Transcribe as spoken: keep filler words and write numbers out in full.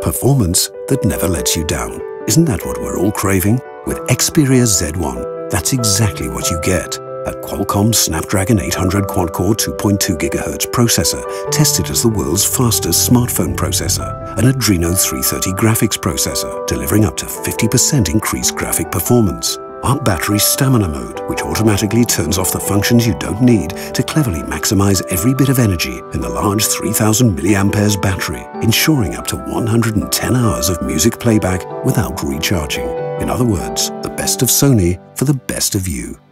performance that never lets you down. Isn't that what we're all craving? With Xperia Z one, that's exactly what you get. A Qualcomm Snapdragon eight hundred quad-core two point two gigahertz processor, tested as the world's fastest smartphone processor. An Adreno three thirty graphics processor, delivering up to fifty percent increased graphic performance. Our battery stamina mode, which automatically turns off the functions you don't need to cleverly maximize every bit of energy in the large three thousand milliamp hour battery, ensuring up to one hundred ten hours of music playback without recharging. In other words, the best of Sony for the best of you.